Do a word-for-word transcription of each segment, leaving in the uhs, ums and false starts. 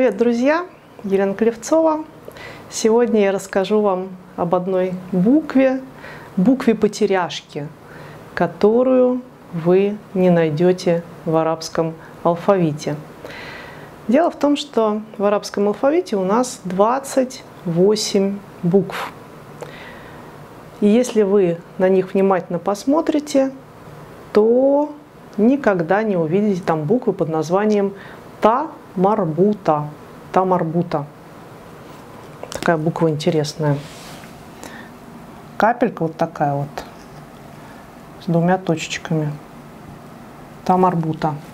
Привет, друзья! Елена Клевцова. Сегодня я расскажу вам об одной букве, букве потеряшки, которую вы не найдете в арабском алфавите. Дело в том, что в арабском алфавите у нас двадцать восемь букв. И если вы на них внимательно посмотрите, то никогда не увидите там буквы под названием Та-марбута. Та-марбута. Такая буква интересная. Капелька вот такая вот, с двумя точечками. Та-марбута.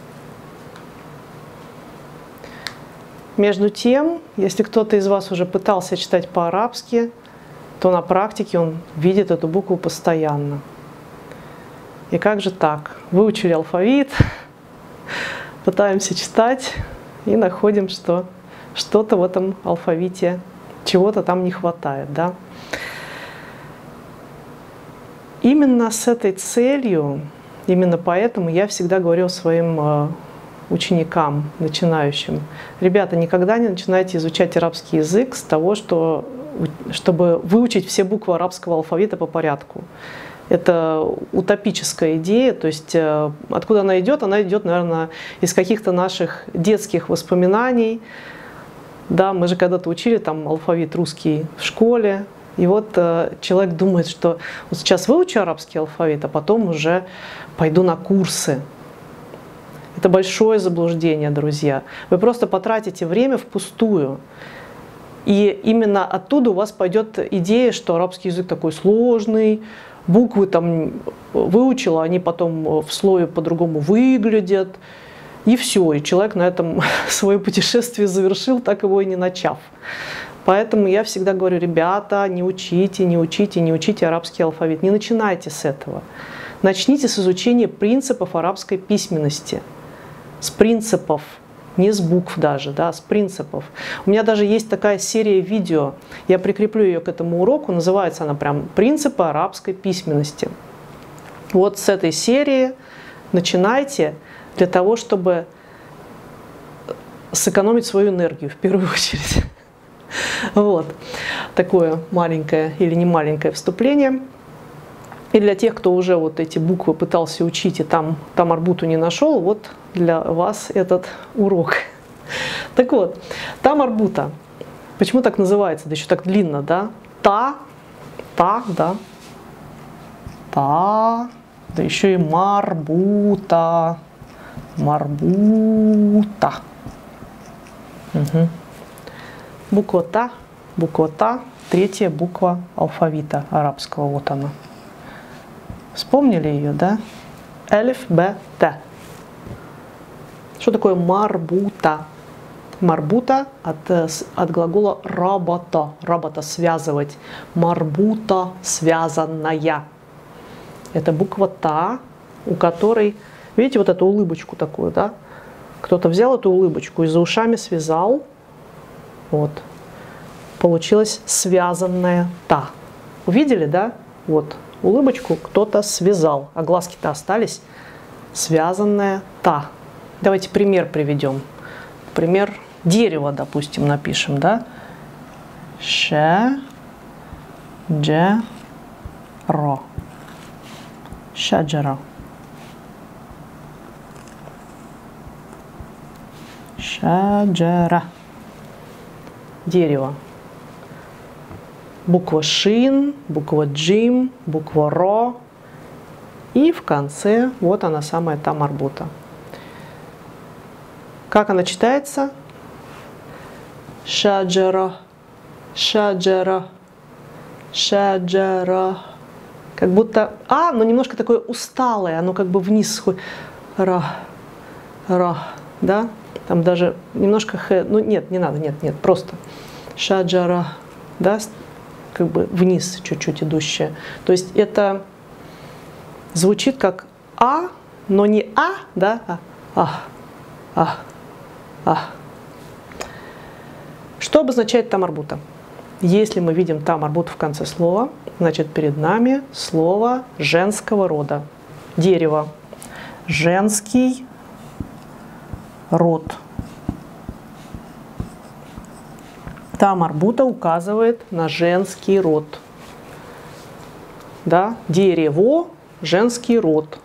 Между тем, если кто-то из вас уже пытался читать по-арабски, то на практике он видит эту букву постоянно. И как же так? Выучили алфавит, пытаемся читать и находим, что что-то в этом алфавите, чего-то там не хватает, да? Именно с этой целью, именно поэтому я всегда говорю своим ученикам, начинающим: ребята, никогда не начинайте изучать арабский язык с того, что, чтобы выучить все буквы арабского алфавита по порядку. Это утопическая идея, то есть откуда она идет? Она идет, наверное, из каких-то наших детских воспоминаний. Да, мы же когда-то учили там алфавит русский в школе, и вот э, человек думает, что вот сейчас выучу арабский алфавит, а потом уже пойду на курсы. Это большое заблуждение, друзья. Вы просто потратите время впустую. И именно оттуда у вас пойдет идея, что арабский язык такой сложный, буквы там выучила, они потом в слое по-другому выглядят. И все, и человек на этом свое путешествие завершил, так его и не начав. Поэтому я всегда говорю: ребята, не учите, не учите, не учите арабский алфавит. Не начинайте с этого. Начните с изучения принципов арабской письменности. С принципов, не с букв даже, да, с принципов. У меня даже есть такая серия видео, я прикреплю ее к этому уроку, называется она прям «Принципы арабской письменности». Вот с этой серии начинайте для того, чтобы сэкономить свою энергию в первую очередь. Вот такое маленькое или не маленькое вступление. И для тех, кто уже вот эти буквы пытался учить и там, там арбуту не нашел, вот для вас этот урок. Так вот, там арбута. Почему так называется? Да еще так длинно, да? Та, та, да. Та, да еще и марбута. Марбута. Угу. Буква Та, буква Та, третья буква алфавита арабского, вот она. Вспомнили ее, да? Элиф, Б, Т. Что такое марбута? Марбута от, от глагола работа. Работа — связывать. Марбута — связанная. Это буква Та, у которой, видите, вот эту улыбочку такую, да? Кто-то взял эту улыбочку и за ушами связал. Вот. Получилась связанная Та. Увидели, да? Вот. Улыбочку кто-то связал, а глазки-то остались. Связанная Та. Давайте пример приведем. Пример дерева, допустим, напишем, да? Ша, джа, ро. Шаджара. Шаджара. Дерево. Буква Шин, буква Джим, буква Ро. И в конце вот она, самая та марбута. Как она читается? Шаджара, шаджара, шаджара. Как будто А, но немножко такое усталое, оно как бы вниз сходит. Ра, ра, да? Там даже немножко Х, ну нет, не надо, нет, нет, просто шаджара, да? Как бы вниз чуть-чуть идущая. То есть это звучит как А, но не А, да, а А, А, А. Что обозначает та марбута? Если мы видим та марбута в конце слова, значит перед нами слово женского рода. Дерево. Женский род. Та марбута указывает на женский род. Да? Дерево – женский род.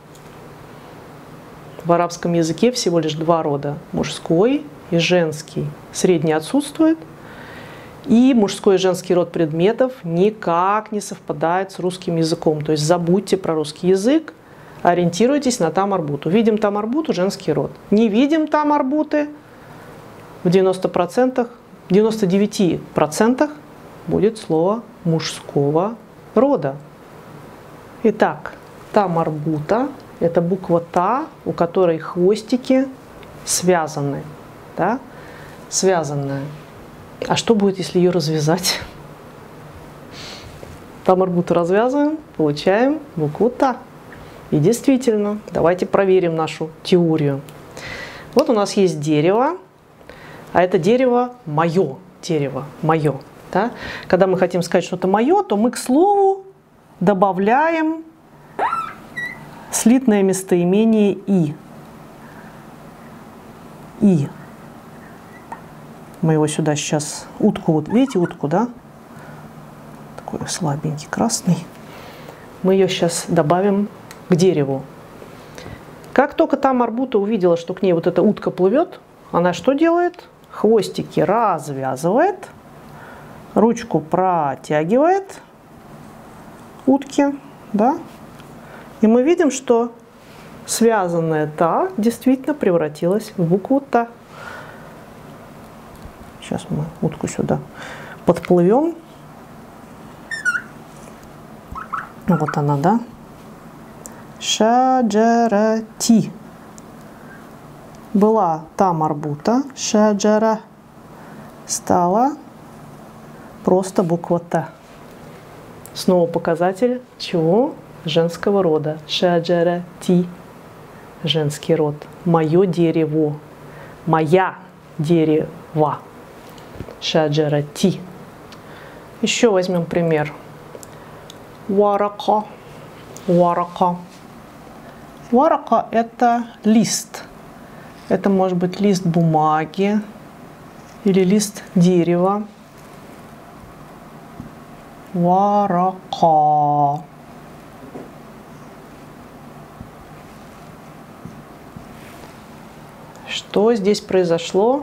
В арабском языке всего лишь два рода – мужской и женский. Средний отсутствует. И мужской и женский род предметов никак не совпадает с русским языком. То есть забудьте про русский язык, ориентируйтесь на та марбуту. Видим та марбуту – женский род. Не видим та марбуты – в девяноста процентах, девяноста девяти процентах будет слово мужского рода. Итак, та марбута – это буква та, у которой хвостики связаны. Да? Связанная. А что будет, если ее развязать? Та марбуту развязываем, получаем букву та. И действительно, давайте проверим нашу теорию. Вот у нас есть дерево, а это дерево мое. Дерево мое. Да? Когда мы хотим сказать что-то мое, то мы к слову добавляем слитное местоимение «и». «И». Мы его сюда сейчас, утку, вот видите утку, да? Такой слабенький, красный. Мы ее сейчас добавим к дереву. Как только та марбута увидела, что к ней вот эта утка плывет, она что делает? Хвостики развязывает, ручку протягивает утки, да? И мы видим, что связанная та действительно превратилась в букву та. Сейчас мы утку сюда подплывем. Вот она, да? Шаджарати. Была та марбута, шаджара, стала просто буква та. Снова показатель чего? Женского рода. Шаджарати. Женский род. Мое дерево. Моя дерево. Шаджарати. Еще возьмем пример. Варака. Варака. Варака – это лист. Это может быть лист бумаги или лист дерева. Варака. Что здесь произошло?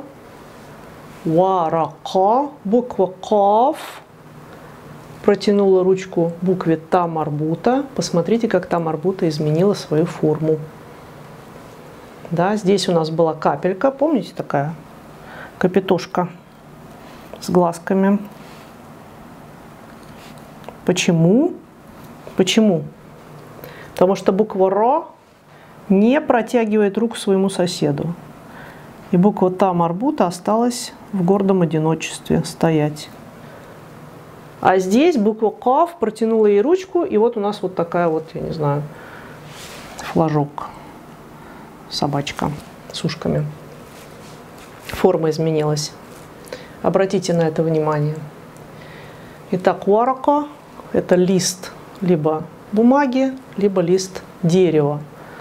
Варака, буква каф, протянула ручку букве та марбута. Посмотрите, как та марбута изменила свою форму. Да, здесь у нас была капелька, помните, такая капитошка с глазками. Почему? Почему? Потому что буква ро не протягивает руку своему соседу. И буква та марбута осталась в гордом одиночестве стоять. А здесь буква каф протянула ей ручку, и вот у нас вот такая вот, я не знаю, флажок, собачка с ушками. Форма изменилась. Обратите на это внимание. Итак, варака – это лист либо бумаги, либо лист дерева.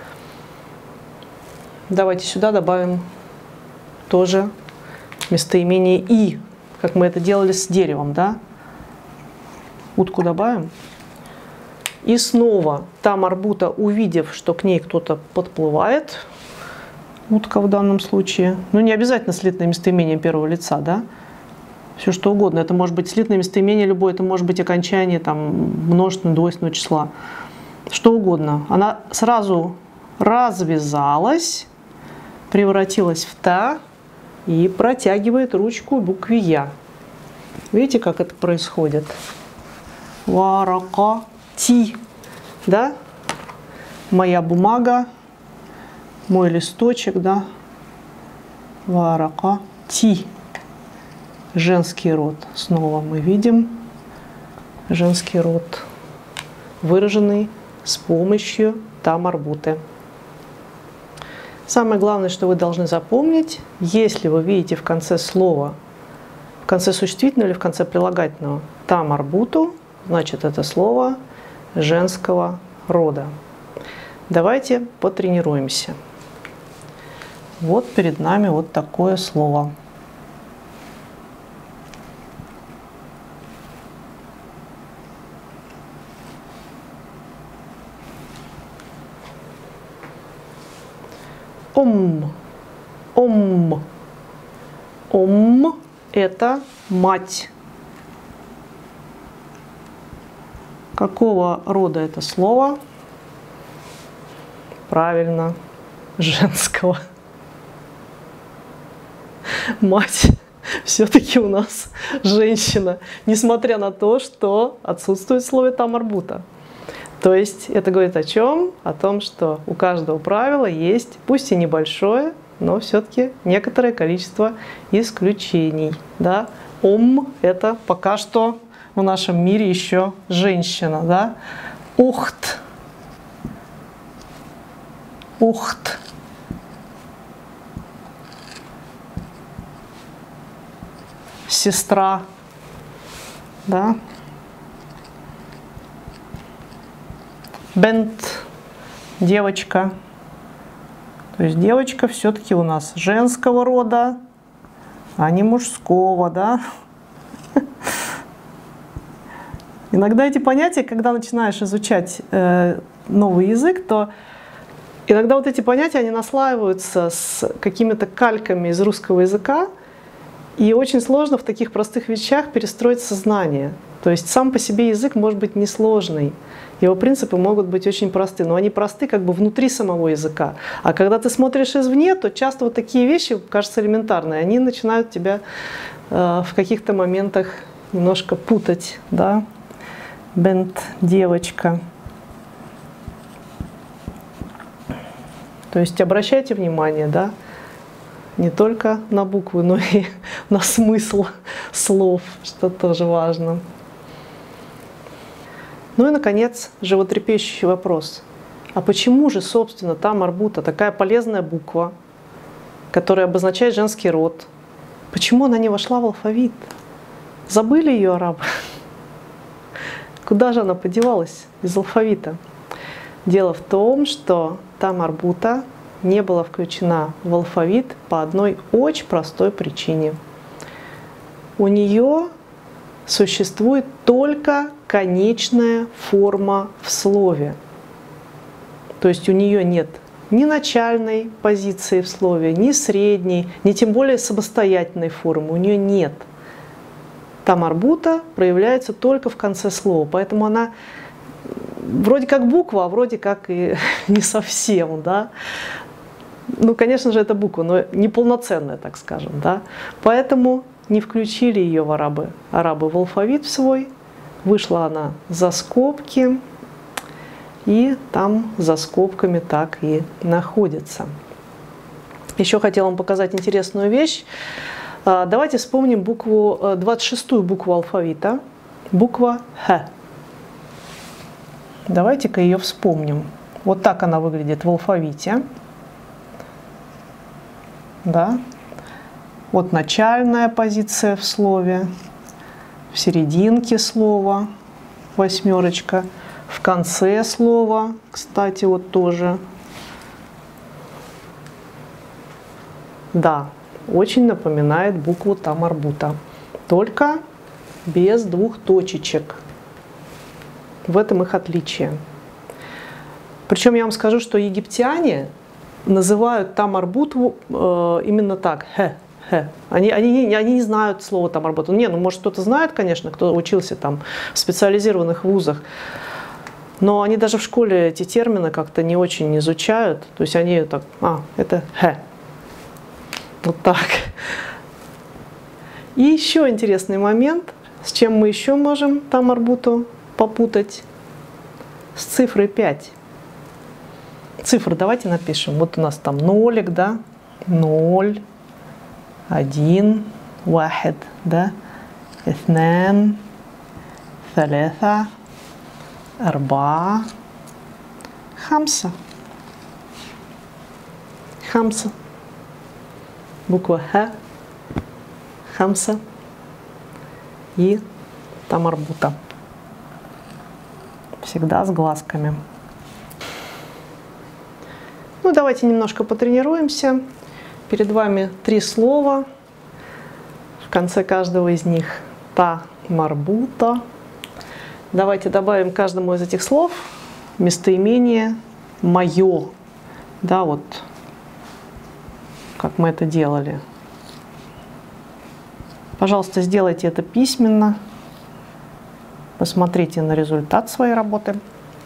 Давайте сюда добавим тоже местоимение «и», как мы это делали с деревом, да? Утку добавим. И снова та марбута, увидев, что к ней кто-то подплывает, утка в данном случае, ну не обязательно слитное местоимение первого лица, да? Все что угодно. Это может быть слитное местоимение любое, это может быть окончание там множественного, двойственного числа. Что угодно. Она сразу развязалась, превратилась в та и протягивает ручку букве Я. Видите, как это происходит? Варака ти. Да? Моя бумага, мой листочек, да? Варака ти. Женский род. Снова мы видим женский род, выраженный с помощью та марбуты. Самое главное, что вы должны запомнить, если вы видите в конце слова, в конце существительного или в конце прилагательного та марбуту, значит это слово женского рода. Давайте потренируемся. Вот перед нами вот такое слово. Ом. Ом. Ом – это мать. Какого рода это слово? Правильно, женского. Мать все-таки у нас женщина, несмотря на то, что отсутствует в слове там арбута. То есть это говорит о чем? О том, что у каждого правила есть, пусть и небольшое, но все-таки некоторое количество исключений. Да? Ом – это пока что в нашем мире еще женщина. Да? Ухт. Ухт. Сестра. Да? Бент. Девочка. То есть девочка все-таки у нас женского рода, а не мужского, да? Иногда эти понятия, когда начинаешь изучать э, новый язык, то иногда вот эти понятия, они наслаиваются с какими-то кальками из русского языка, и очень сложно в таких простых вещах перестроить сознание. То есть сам по себе язык может быть несложный, его принципы могут быть очень просты, но они просты как бы внутри самого языка. А когда ты смотришь извне, то часто вот такие вещи, кажутся элементарные, они начинают тебя э, в каких-то моментах немножко путать. Да? Бент, девочка. То есть обращайте внимание, да, не только на буквы, но и на смысл слов, что тоже важно. Ну и, наконец, животрепещущий вопрос. А почему же, собственно, там арбута, такая полезная буква, которая обозначает женский род, почему она не вошла в алфавит? Забыли ее арабы? Куда же она подевалась из алфавита? Дело в том, что там арбута не была включена в алфавит по одной очень простой причине. У нее существует только конечная форма в слове. То есть у нее нет ни начальной позиции в слове, ни средней, ни тем более самостоятельной формы. У нее нет. Там арбута проявляется только в конце слова. Поэтому она вроде как буква, а вроде как и не совсем. Да? Ну, конечно же, это буква, но неполноценная, так скажем. Да? Поэтому не включили ее в арабы, арабы в алфавит в свой. Вышла она за скобки, и там за скобками так и находится. Еще хотела вам показать интересную вещь. Давайте вспомним букву, двадцать шестую букву алфавита, буква Х. Давайте-ка ее вспомним. Вот так она выглядит в алфавите. Да. Вот начальная позиция в слове, в серединке слова восьмерочка, в конце слова, кстати, вот тоже. Да, очень напоминает букву там арбута, только без двух точечек. В этом их отличие. Причем я вам скажу, что египтяне называют там арбуту э, именно так, хе. Хе. Они, они, они не знают слова там арбут. Не, ну может кто-то знает, конечно, кто учился там в специализированных вузах, но они даже в школе эти термины как-то не очень изучают. То есть они так, а, это хе. Вот так. И еще интересный момент, с чем мы еще можем там арбуту попутать, с цифрой пять. Цифры давайте напишем. Вот у нас там нолик, да, ноль. один, واحد, да, اثنان, ثلاثة, أربعة, خمسة. خمسة. Буква Х, хамса и там арбута. Всегда с глазками. Ну, давайте немножко потренируемся. Перед вами три слова. В конце каждого из них та марбута. Давайте добавим к каждому из этих слов местоимение «моё». Да, вот как мы это делали. Пожалуйста, сделайте это письменно. Посмотрите на результат своей работы.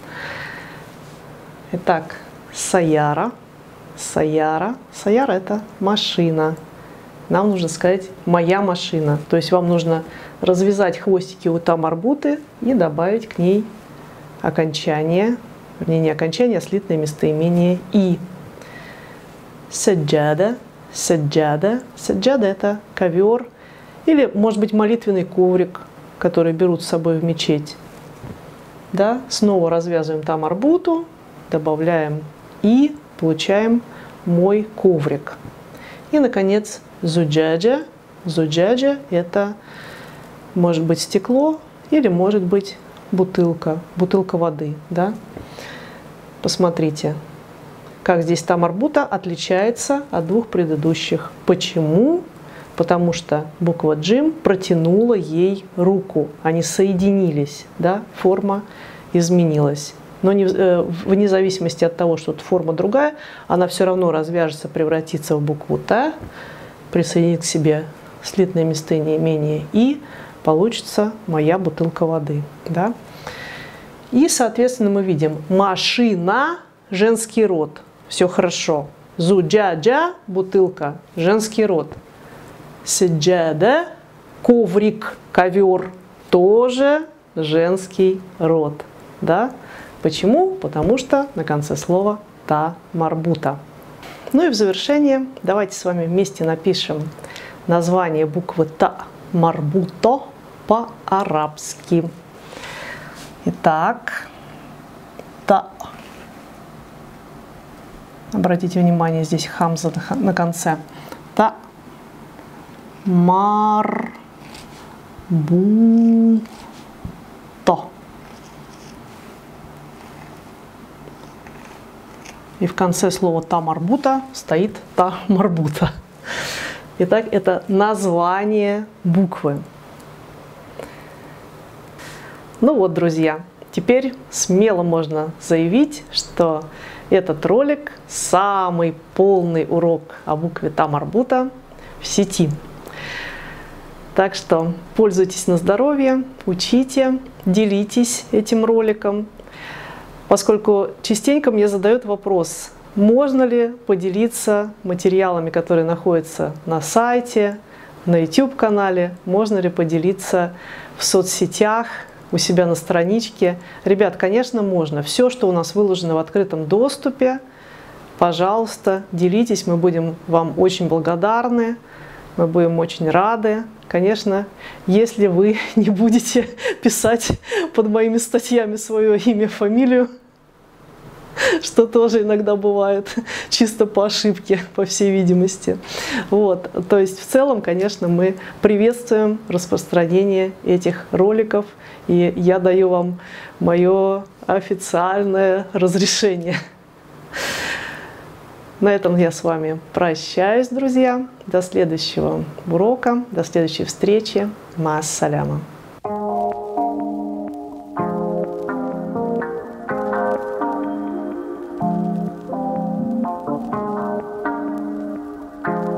Итак, саяра. Саяра. Саяра – это машина. Нам нужно сказать «моя машина». То есть вам нужно развязать хвостики у тамарбуты и добавить к ней окончание, вернее, не окончание, а слитное местоимение «и». Саджада. Саджада. Саджада – это ковер или, может быть, молитвенный коврик, который берут с собой в мечеть. Да? Снова развязываем тамарбуту, добавляем «и», получаем «мой коврик». И, наконец, зуджаджа. Зуджаджа – это может быть стекло или может быть бутылка, бутылка воды. Да? Посмотрите, как здесь тамарбута отличается от двух предыдущих. Почему? Потому что буква джим протянула ей руку. Они соединились, да? Форма изменилась. Но не, э, вне зависимости от того, что форма другая, она все равно развяжется, превратится в букву Т, присоединит к себе слитное местоимение «и», получится «моя бутылка воды». Да? И, соответственно, мы видим машина, женский род. Все хорошо. Зуджаджа, бутылка, женский род. Саджада, коврик, ковер, тоже женский род. Да? Почему? Потому что на конце слова «та марбута». Ну и в завершение давайте с вами вместе напишем название буквы «та марбуто» по-арабски. Итак, «та». Обратите внимание, здесь хамза на конце. «Та марбуто». И в конце слова «та марбута» стоит «та марбута». Итак, это название буквы. Ну вот, друзья, теперь смело можно заявить, что этот ролик – самый полный урок о букве «та марбута» в сети. Так что пользуйтесь на здоровье, учите, делитесь этим роликом. Поскольку частенько мне задают вопрос, можно ли поделиться материалами, которые находятся на сайте, на ютуб-канале, можно ли поделиться в соцсетях, у себя на страничке. Ребят, конечно, можно. Все, что у нас выложено в открытом доступе, пожалуйста, делитесь, мы будем вам очень благодарны, мы будем очень рады. Конечно, если вы не будете писать под моими статьями свое имя, фамилию, что тоже иногда бывает, чисто по ошибке, по всей видимости. Вот. То есть, в целом, конечно, мы приветствуем распространение этих роликов, и я даю вам мое официальное разрешение. На этом я с вами прощаюсь, друзья. До следующего урока, до следующей встречи. Ма-ассаляма.